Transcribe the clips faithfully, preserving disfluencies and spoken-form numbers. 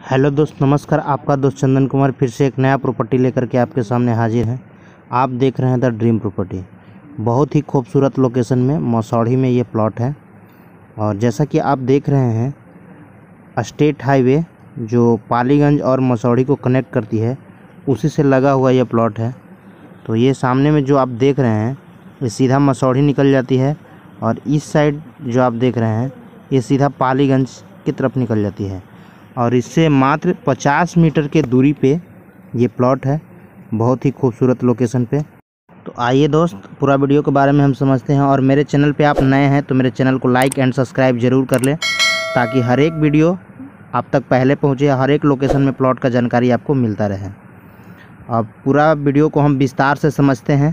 Hello दोस्त, नमस्कार। आपका दोस्त चंदन कुमार फिर से एक नया प्रॉपर्टी लेकर के आपके सामने हाजिर है। आप देख रहे हैं द ड्रीम प्रॉपर्टी। बहुत ही खूबसूरत लोकेशन में मसौढ़ी में ये प्लॉट है। और जैसा कि आप देख रहे हैं, स्टेट हाईवे जो पालीगंज और मसौढ़ी को कनेक्ट करती है उसी से लगा हुआ ये प्लॉट है। तो ये सामने में जो आप देख रहे हैं ये सीधा मसौढ़ी निकल जाती है, और इस साइड जो आप देख रहे हैं ये सीधा पालीगंज की तरफ निकल जाती है। और इससे मात्र पचास मीटर के दूरी पे ये प्लॉट है, बहुत ही खूबसूरत लोकेशन पे। तो आइए दोस्त, पूरा वीडियो के बारे में हम समझते हैं। और मेरे चैनल पे आप नए हैं तो मेरे चैनल को लाइक एंड सब्सक्राइब ज़रूर कर लें, ताकि हर एक वीडियो आप तक पहले पहुंचे, हर एक लोकेशन में प्लॉट का जानकारी आपको मिलता रहे। अब पूरा वीडियो को हम विस्तार से समझते हैं।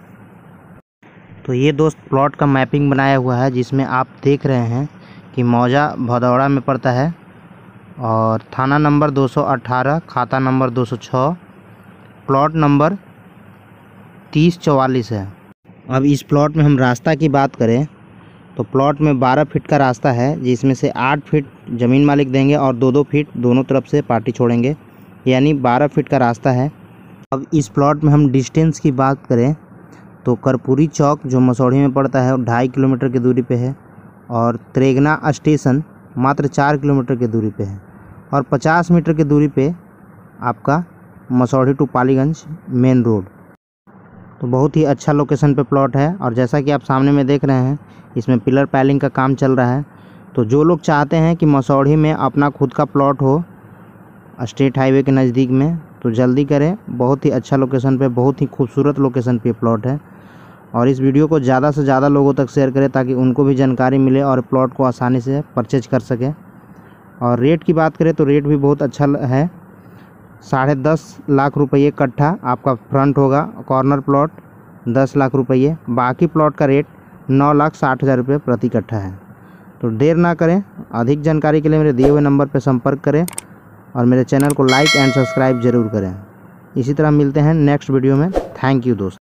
तो ये दोस्त प्लॉट का मैपिंग बनाया हुआ है, जिसमें आप देख रहे हैं कि मौजा भदौड़ा में पड़ता है, और थाना नंबर दो सौ अठारह, खाता नंबर दो सौ छः, प्लॉट नंबर तीस चौवालीस है। अब इस प्लॉट में हम रास्ता की बात करें तो प्लॉट में बारह फीट का रास्ता है, जिसमें से आठ फीट ज़मीन मालिक देंगे और दो दो फीट दोनों तरफ से पार्टी छोड़ेंगे, यानी बारह फीट का रास्ता है। अब इस प्लॉट में हम डिस्टेंस की बात करें तो कर्पूरी चौक जो मसौढ़ी में पड़ता है वो ढाई किलोमीटर की दूरी पे है, और त्रेगना स्टेशन मात्र चार किलोमीटर की दूरी पे है, और पचास मीटर की दूरी पे आपका Masaurhi to Paliganj main road. तो बहुत ही अच्छा लोकेशन पे प्लॉट है। और जैसा कि आप सामने में देख रहे हैं, इसमें पिलर पैलिंग का काम चल रहा है। तो जो लोग चाहते हैं कि मसौढ़ी में अपना खुद का प्लॉट हो स्टेट हाईवे के नज़दीक में, तो जल्दी करें। बहुत ही अच्छा लोकेशन पे, बहुत ही खूबसूरत लोकेशन पे प्लॉट है। और इस वीडियो को ज़्यादा से ज़्यादा लोगों तक शेयर करें, ताकि उनको भी जानकारी मिले और प्लॉट को आसानी से परचेज कर सकें। और रेट की बात करें तो रेट भी बहुत अच्छा है। साढ़े दस लाख रुपये कट्ठा आपका फ्रंट होगा, कॉर्नर प्लॉट दस लाख रुपये, बाकी प्लॉट का रेट नौ लाख साठ हज़ार रुपये प्रति कट्ठा है। तो देर ना करें, अधिक जानकारी के लिए मेरे दिए हुए नंबर पर संपर्क करें, और मेरे चैनल को लाइक एंड सब्सक्राइब ज़रूर करें। इसी तरह मिलते हैं नेक्स्ट वीडियो में। थैंक यू दोस्त।